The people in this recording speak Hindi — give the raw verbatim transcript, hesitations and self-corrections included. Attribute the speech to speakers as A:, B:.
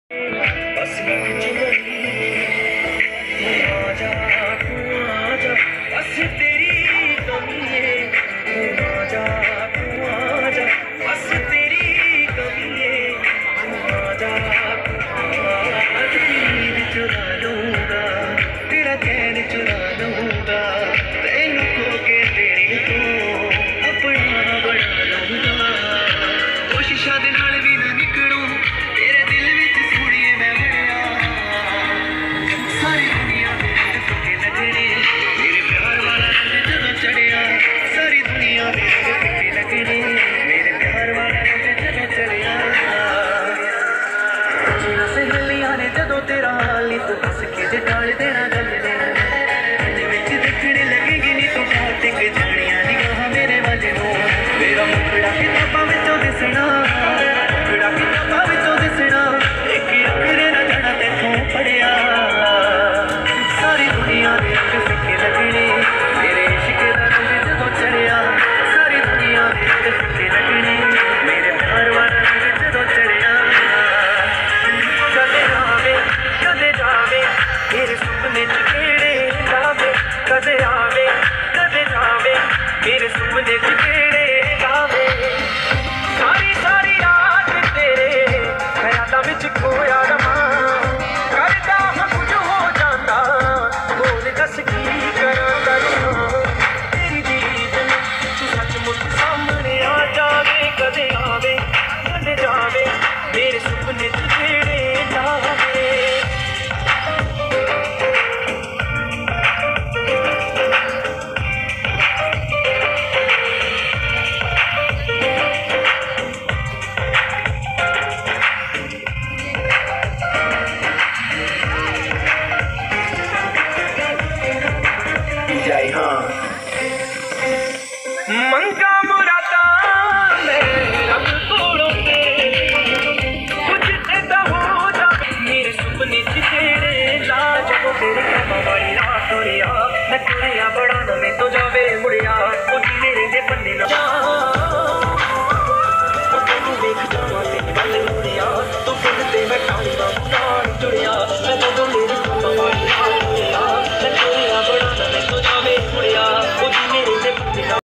A: बस आजा तू आजा, बस तेरी कमी है। तू आजा तू आजा, बस तेरी कमी है। तू आजा तू आजा, नींद चुरा लूंगा, तेरा चैन चुरा लूंगा, तेनू खो के तेरे को अपना बना लूंगा। कोशिशां दे नाल भी ना निकलूं, तेरे दिल विच सोहणीए मैं बणिया। सारी दुनिया मेरे फिक्के लगने, मेरे प्यार वाला रंग जदों चढ़िया। सारी दुनिया मेरे फिक्के लगने, मेरे प्यार वाला रंग जदों चढ़िया। जिन्हां सहेलियां ने जदों तेरा हाल नी, तू हस के जे टाल देना गल ने। अज विच देखणे लगेगी नी तू बाहर टिक जाणियां निगाहां मेरे वल नूं। मेरा मुखड़ा किताबां विचों दिसना, मुखड़ा किताबां विचों दिसना, इक अखर ना जाना तैथों पढ़िया। सारी दुनिया दे रंग फिक्के लगने, मेरे इश्क दा रंग जदों चढ़िया। सारी दुनिया दे रंग फिक्के लगने, मेरे प्यार वाला रंग जदों चढ़िया। कदे आवे कदे जावे, मेरे सुपने च केड़े लावे। कदे आवे कदे जावे, मेरे सुपने च केड़े लावे। सारी सारी रात तेरे ख्यालां विच खोया रवां, करदा हां कुछ हो जांदा, बोल दस की करां करूं। तेरी दीद तू सचमुच सामने आ जावे। कदे आवे कदे जावे, मेरे सुपने च केड़े लावे। जय हाँ मंगा मुरादा मैं रब कोलों ते, कुछ ऐसा हो जावे, मेरे सुपने च तेरे ला। जदों तेरे कमां वाली रात होरिया, मैं तुरिया बड़ा ना मैं तो जावे मुड़िया। ओ जीने रहिंदे बन्ने ना जा, ओ तैनूं वेख जावां तेरे वल मुड़िया। तू खुद ते मैं टाली वां